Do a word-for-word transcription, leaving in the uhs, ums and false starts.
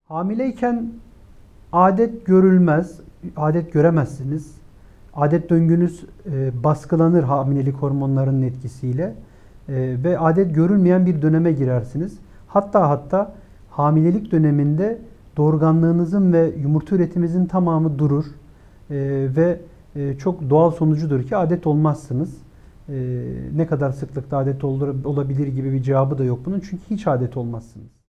Hamileyken adet görülmez, adet göremezsiniz. Adet döngünüz e, baskılanır hamilelik hormonlarının etkisiyle e, ve adet görülmeyen bir döneme girersiniz. Hatta hatta hamilelik döneminde doğurganlığınızın ve yumurta üretiminizin tamamı durur e, ve e, çok doğal sonucudur ki adet olmazsınız. E, ne kadar sıklıkta adet olur, olabilir gibi bir cevabı da yok bunun çünkü hiç adet olmazsınız.